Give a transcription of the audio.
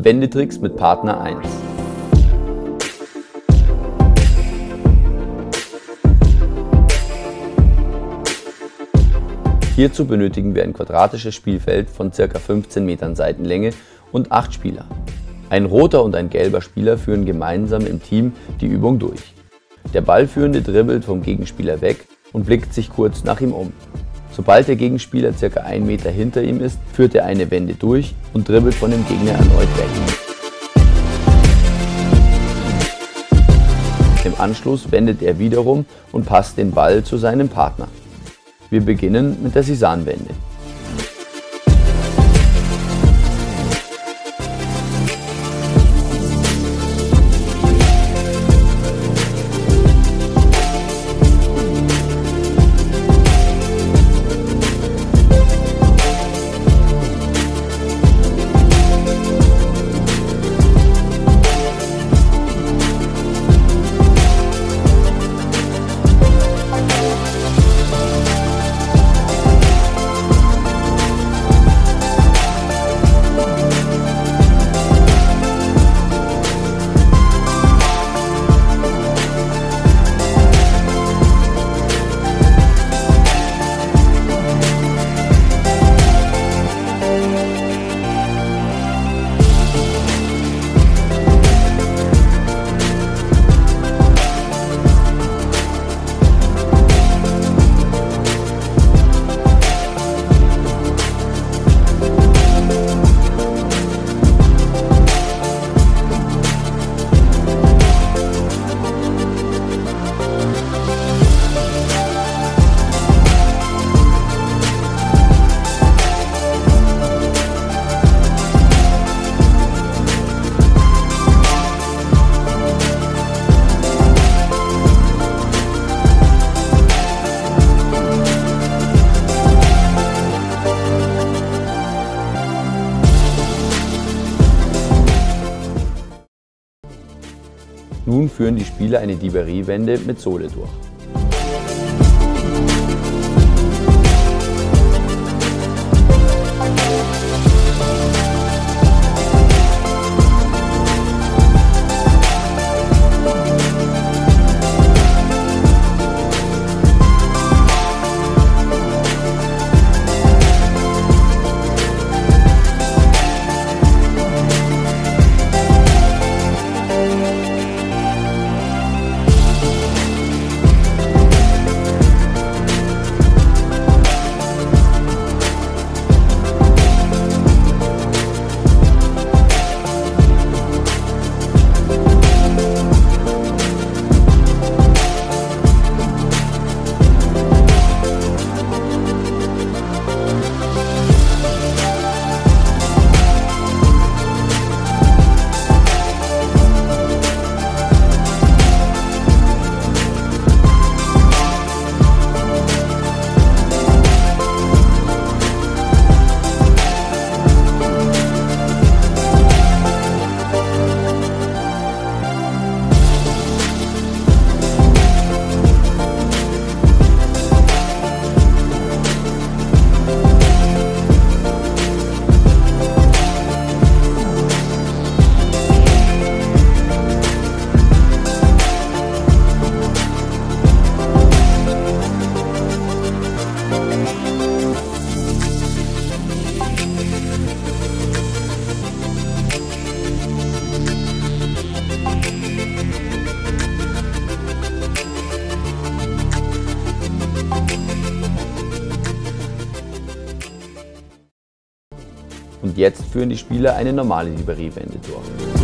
Wendetricks mit Partner 1. Hierzu benötigen wir ein quadratisches Spielfeld von ca. 15 Metern Seitenlänge und 8 Spieler. Ein roter und ein gelber Spieler führen gemeinsam im Team die Übung durch. Der Ballführende dribbelt vom Gegenspieler weg und blickt sich kurz nach ihm um. Sobald der Gegenspieler ca. 1 Meter hinter ihm ist, führt er eine Wende durch und dribbelt von dem Gegner erneut weg. Im Anschluss wendet er wiederum und passt den Ball zu seinem Partner. Wir beginnen mit der Seisanwende. Nun führen die Spieler eine Diberie-Wende mit Sohle durch. Und jetzt führen die Spieler eine normale Diberie-Wende durch.